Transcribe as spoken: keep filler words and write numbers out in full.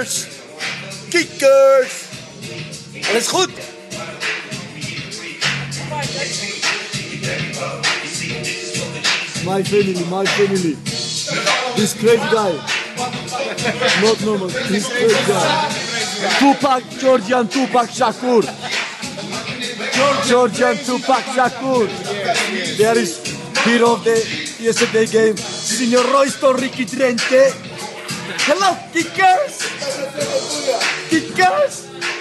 Kickers! Kickers! Alles goed? My family, my family. This crazy guy. Not normal, this crazy guy. Tupac, Georgian Tupac Shakur. Georgian Tupac Shakur. There is hero of the yesterday game, Signor Royston Ricky Trente. Hello, Kickers! Kickers!